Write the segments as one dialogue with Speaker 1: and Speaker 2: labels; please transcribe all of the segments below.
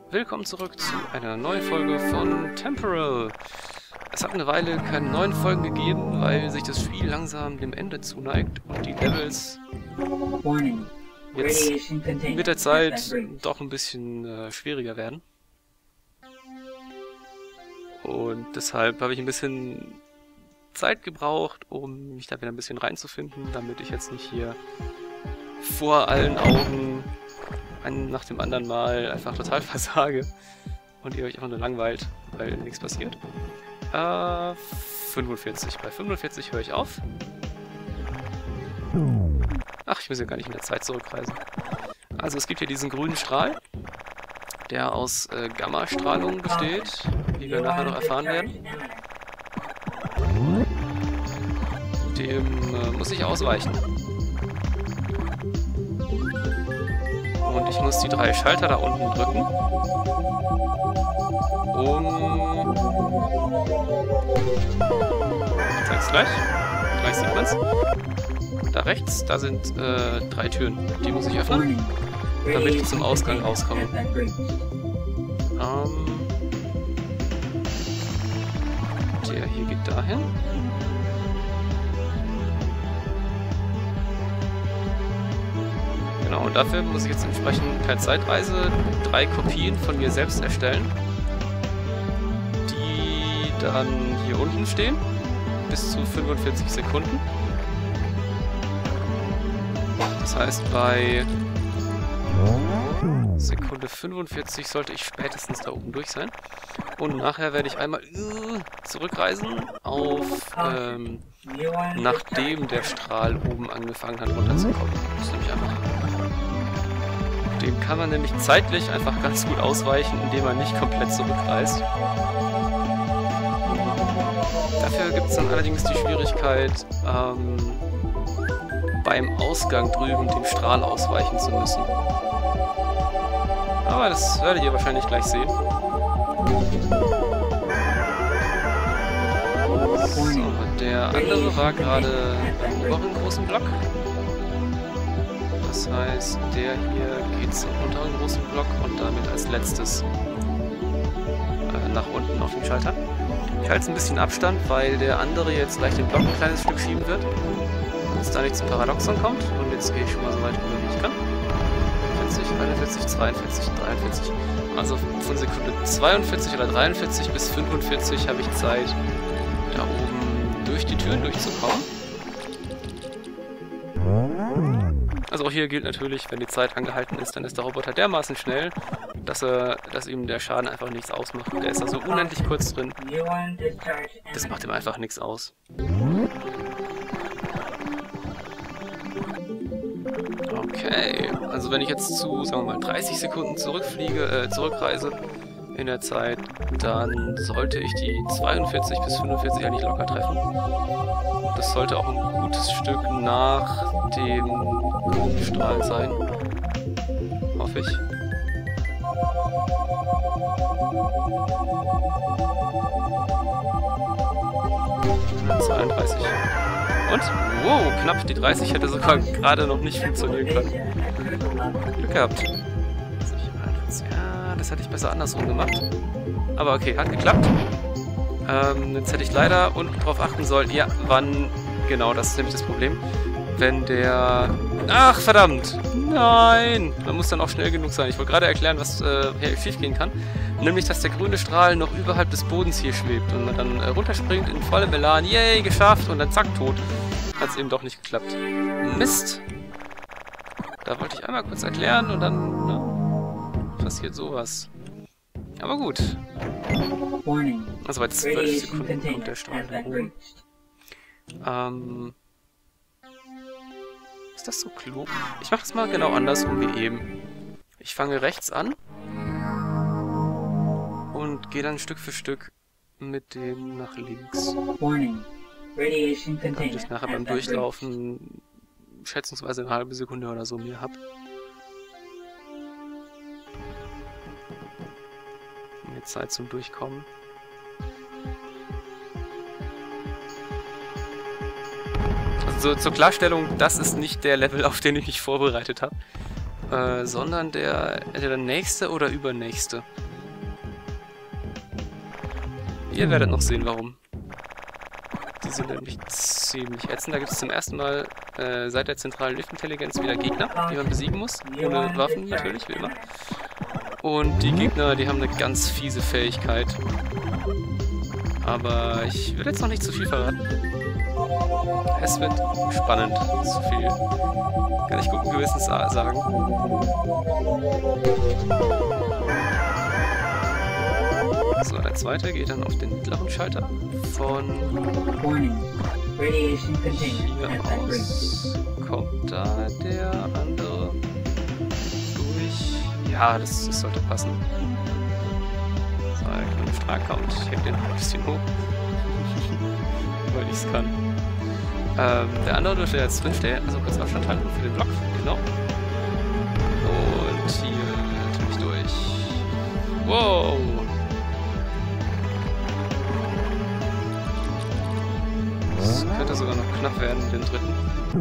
Speaker 1: Willkommen zurück zu einer neuen Folge von Temporal. Es hat eine Weile keine neuen Folgen gegeben, weil sich das Spiel langsam dem Ende zuneigt und die Levels jetzt mit der Zeit doch ein bisschen schwieriger werden. Und deshalb habe ich ein bisschen Zeit gebraucht, um mich da wieder ein bisschen reinzufinden, damit ich jetzt nicht hier vor allen Augen einen nach dem anderen Mal einfach total versage und ihr euch einfach nur langweilt, weil nichts passiert. 45. Bei 45 höre ich auf. Ach, ich muss ja gar nicht in der Zeit zurückreisen. Also es gibt hier diesen grünen Strahl, der aus Gammastrahlung besteht, wie wir nachher noch erfahren werden. Dem muss ich ausweichen. Und ich muss die 3 Schalter da unten drücken. Ich zeig's gleich. Gleich sieht man's. Da rechts, da sind 3 Türen. Die muss ich öffnen, damit ich zum Ausgang rauskomme. Der hier geht dahin. Genau, und dafür muss ich jetzt entsprechend per Zeitreise 3 Kopien von mir selbst erstellen, die dann hier unten stehen, bis zu 45 Sekunden. Das heißt, bei Sekunde 45 sollte ich spätestens da oben durch sein. Und nachher werde ich einmal zurückreisen auf, nachdem der Strahl oben angefangen hat runterzukommen. Das ist nämlich einfach... Dem kann man nämlich zeitlich einfach ganz gut ausweichen, indem man nicht komplett zurückreist. Dafür gibt es dann allerdings die Schwierigkeit, beim Ausgang drüben den Strahl ausweichen zu müssen. Aber das werdet ihr wahrscheinlich gleich sehen. So, der andere war gerade über einen großen Block. Das heißt, der hier geht zum unteren großen Block und damit als letztes nach unten auf den Schalter. Ich halte ein bisschen Abstand, weil der andere jetzt gleich den Block ein kleines Stück schieben wird, damit es da nicht zum Paradoxon kommt. Und jetzt gehe ich schon mal so weit rüber, wie ich kann. 40, 41, 42, 43. Also von Sekunde 42 oder 43 bis 45 habe ich Zeit, da oben durch die Türen durchzukommen. Also auch hier gilt natürlich, wenn die Zeit angehalten ist, dann ist der Roboter dermaßen schnell, dass ihm der Schaden einfach nichts ausmacht. Der ist also unendlich kurz drin. Das macht ihm einfach nichts aus. Okay, also wenn ich jetzt zu, sagen wir mal, 30 Sekunden zurückreise in der Zeit, dann sollte ich die 42 bis 45 eigentlich locker treffen. Das sollte auch ein gutes Stück nach dem grünen Strahl sein. Hoffe ich. Und 32. Und? Wow, knapp. Die 30 hätte sogar gerade noch nicht funktionieren können. Glück gehabt. Ja, das hätte ich besser andersrum gemacht. Aber okay, hat geklappt. Jetzt hätte ich leider unten drauf achten sollen. Ja, wann... Genau, das ist nämlich das Problem. Wenn der... Ach, verdammt! Nein! Man muss dann auch schnell genug sein. Ich wollte gerade erklären, was hier schief gehen kann. Nämlich, dass der grüne Strahl noch überhalb des Bodens hier schwebt und man dann runterspringt in vollem Elan. Yay, geschafft! Und dann zack, tot. Hat es eben doch nicht geklappt. Mist! Da wollte ich einmal kurz erklären und dann passiert sowas. Aber gut. Also bei 12 Sekunden kommt der Strahl herum. Ist das so klug? Ich mache das mal genau andersrum wie eben. Ich fange rechts an und gehe dann Stück für Stück mit dem nach links. Damit ich nachher beim Durchlaufen schätzungsweise eine halbe Sekunde oder so mehr habe. Mehr Zeit zum Durchkommen. Also zur Klarstellung, das ist nicht der Level, auf den ich mich vorbereitet habe. sondern der entweder nächste oder übernächste. Ihr werdet noch sehen, warum. Die sind nämlich ziemlich ätzend. Da gibt es zum ersten Mal seit der zentralen Luftintelligenz wieder Gegner, die man besiegen muss. Ohne Waffen natürlich, wie immer. Und die Gegner, die haben eine ganz fiese Fähigkeit. Aber ich will jetzt noch nicht zu viel verraten. Es wird spannend. Zu viel kann ich guten Gewissens sagen. So, der zweite geht dann auf den mittleren Schalter von hier aus. Kommt da der andere durch? Ja, das sollte passen. So, der kleine Strahl kommt. Ich heb den ein bisschen hoch. Weil ich es kann. Der andere dürfte jetzt drinstehen. Also kurz Abstand halten für den Block. Genau. Und hier natürlich durch. Wow! Das könnte sogar noch knapp werden, den dritten.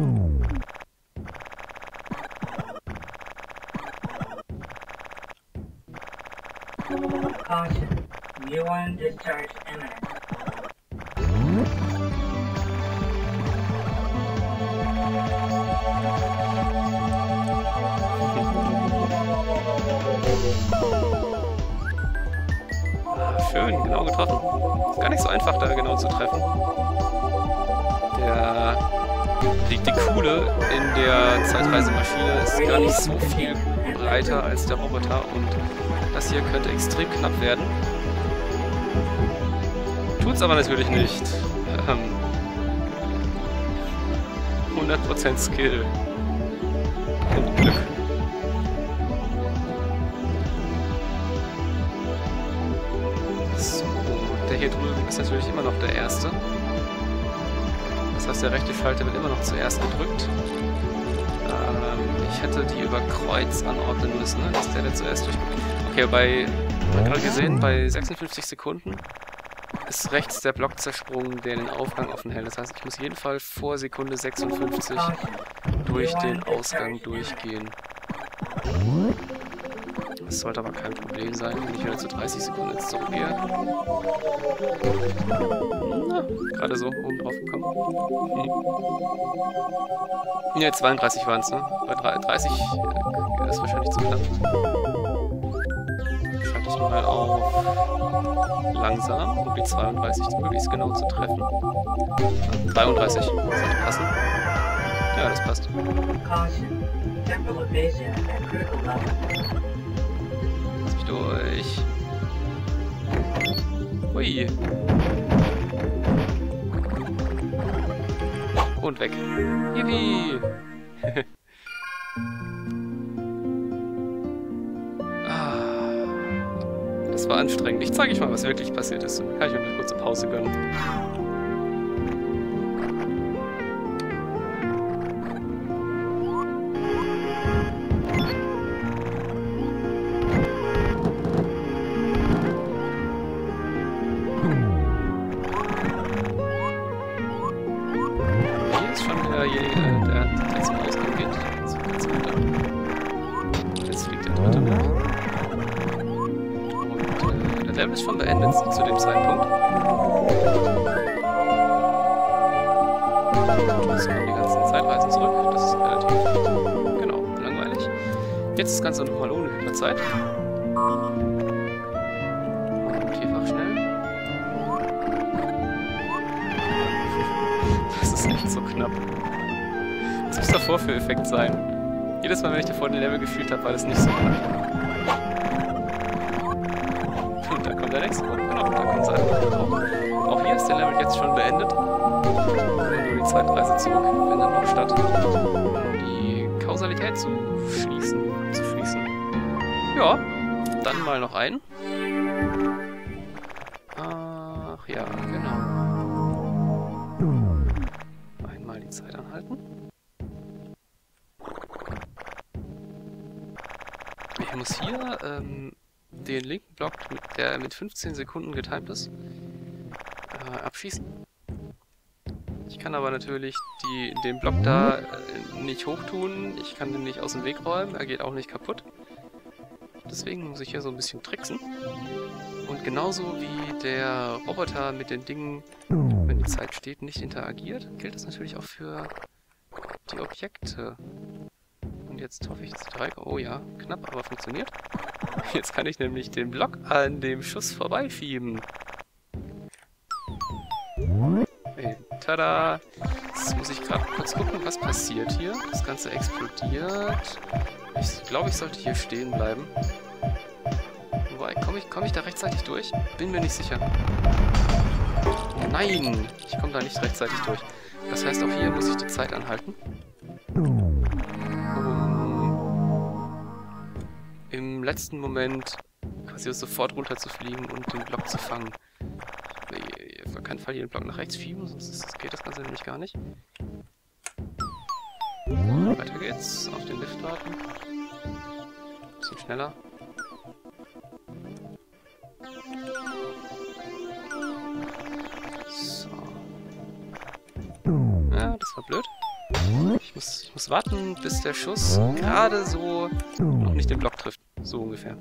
Speaker 2: Caution. Muon discharge imminent.
Speaker 1: Schön, genau getroffen. Ist gar nicht so einfach, da genau zu treffen. Die Kuhle in der Zeitreisemaschine ist gar nicht so viel breiter als der Roboter und das hier könnte extrem knapp werden. Tut's aber natürlich nicht. 100% Skill. Und Glück. So, der hier drüben ist natürlich immer noch der erste. Das heißt, der rechte Schalter wird immer noch zuerst gedrückt. Ich hätte die über Kreuz anordnen müssen, ne? Dass der zuerst durch... Okay, haben wir gerade gesehen, bei 56 Sekunden ist rechts der Block zersprungen, der den Aufgang offen hält. Das heißt, ich muss jeden Fall vor Sekunde 56 durch den Ausgang durchgehen. Das sollte aber kein Problem sein, wenn ich wieder zu 30 Sekunden jetzt zurückgehe. Na, gerade so oben drauf gekommen. Ne, 32 waren es, ne? Bei 30 ist wahrscheinlich zu knapp. Schalte ich mal auf langsam, um die 32 möglichst genau zu treffen. 33 sollte passen. Ja, das passt. Durch. Hui. Und weg. Yippie. Das war anstrengend. Ich zeige euch mal, was wirklich passiert ist. Dann kann ich mir eine kurze Pause gönnen. Der zum Ausgang geht. So geht's weiter. Jetzt fliegt der dritte weg. Und der Level ist schon beendet zu dem Zeitpunkt. Jetzt kommen die ganzen Zeitreisen zurück. Das ist relativ, genau, langweilig. Jetzt das Ganze nochmal ohne Hyperzeit. Und vierfach schnell. Das ist echt so knapp. Was muss davor für Effekt sein? Jedes Mal, wenn ich davor den Level gefühlt habe, war das nicht so knapp. Und da kommt der nächste. Oh, genau, da kommt sein. Auch hier ist der Level jetzt schon beendet. Und nur die Zeitreise zurück findet noch statt. Um die Kausalität zu schließen. Ja, dann mal noch ein. Ach ja, genau. Einmal die Zeit anhalten. Ich muss hier den linken Block, der mit 15 Sekunden getimt ist, abschießen. Ich kann aber natürlich den Block da nicht hochtun. Ich kann den nicht aus dem Weg räumen. Er geht auch nicht kaputt. Deswegen muss ich hier so ein bisschen tricksen. Und genauso wie der Roboter mit den Dingen, wenn die Zeit steht, nicht interagiert, gilt das natürlich auch für die Objekte. Und jetzt hoffe ich, dass die 3... Oh ja, knapp, aber funktioniert. Jetzt kann ich nämlich den Block an dem Schuss vorbeischieben. Hey, tada! Jetzt muss ich gerade kurz gucken, was passiert hier. Das Ganze explodiert. Ich glaube, ich sollte hier stehen bleiben. Wobei, komm ich da rechtzeitig durch? Bin mir nicht sicher. Nein! Ich komme da nicht rechtzeitig durch. Das heißt, auch hier muss ich die Zeit anhalten. Im letzten Moment quasi sofort runterzufliegen und den Block zu fangen. Auf keinen Fall hier den Block nach rechts schieben, sonst geht das Ganze nämlich gar nicht. Weiter geht's. Auf den Lift warten. Bisschen schneller. So. Ja, das war blöd. Ich muss warten, bis der Schuss gerade so noch nicht den Block trifft. So ungefähr.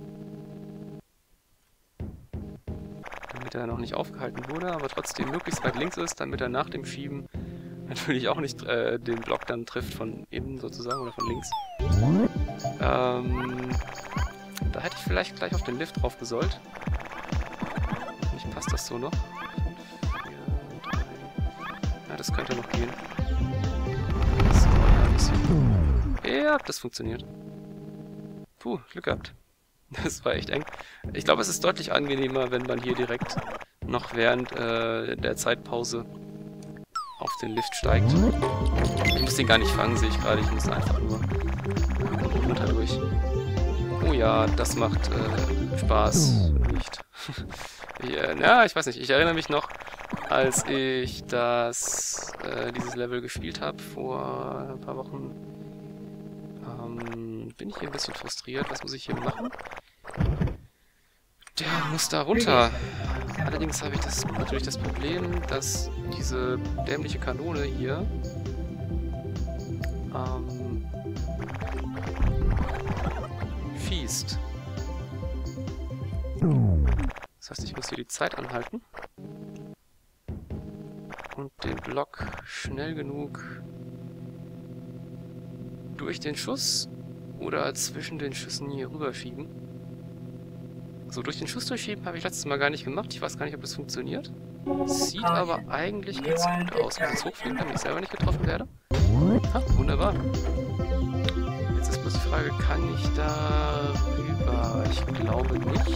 Speaker 1: Damit er noch nicht aufgehalten wurde, aber trotzdem möglichst weit links ist, damit er nach dem Schieben natürlich auch nicht den Block dann trifft von innen sozusagen oder von links. Da hätte ich vielleicht gleich auf den Lift drauf gesollt. Nicht passt das so noch. 5, 4, 3. Ja, das könnte noch gehen. So, ja, ein bisschen. Ja, das funktioniert. Puh, Glück gehabt. Das war echt eng. Ich glaube, es ist deutlich angenehmer, wenn man hier direkt noch während der Zeitpause auf den Lift steigt. Ich muss den gar nicht fangen, sehe ich gerade. Ich muss einfach nur runter durch. Oh ja, das macht Spaß. Nicht. Ja, ich weiß nicht. Ich erinnere mich noch, als ich dieses Level gespielt habe vor ein paar Wochen. Bin ich hier ein bisschen frustriert. Was muss ich hier machen? Der muss da runter. Allerdings habe ich natürlich das Problem, dass diese dämliche Kanone hier schießt. Das heißt, ich muss hier die Zeit anhalten und den Block schnell genug durch den Schuss oder zwischen den Schüssen hier rüberschieben. So, durch den Schuss durchschieben habe ich letztes Mal gar nicht gemacht. Ich weiß gar nicht, ob das funktioniert. Sieht aber eigentlich ganz gut aus. Wenn ich jetzt hochfliegen, damit ich selber nicht getroffen werde. Ha, wunderbar. Jetzt ist bloß die Frage, kann ich da rüber? Ich glaube nicht.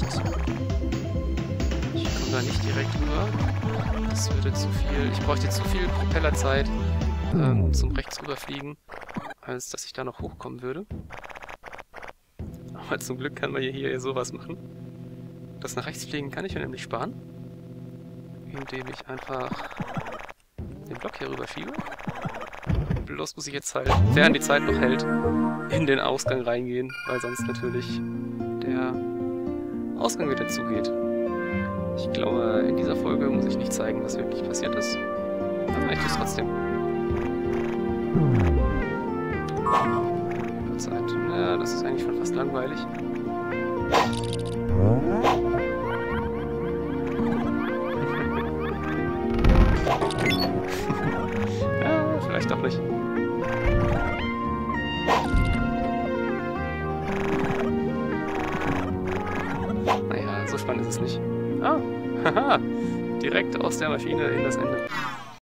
Speaker 1: Ich komme da nicht direkt rüber. Das würde zu viel... Ich bräuchte zu viel Propellerzeit zum rechts rüberfliegen, als dass ich da noch hochkommen würde. Aber zum Glück kann man hier sowas machen. Das nach rechts fliegen kann ich ja nämlich sparen, indem ich einfach den Block hier rüber schiebe. Bloß muss ich jetzt halt, während die Zeit noch hält, in den Ausgang reingehen, weil sonst natürlich der Ausgang wieder zugeht. Ich glaube, in dieser Folge muss ich nicht zeigen, was wirklich passiert ist. Aber ich tue es trotzdem. Zeit. Ja, das ist eigentlich schon fast langweilig. Ja, vielleicht auch nicht. Naja, so spannend ist es nicht. Ah, haha, direkt aus der Maschine in das Ende.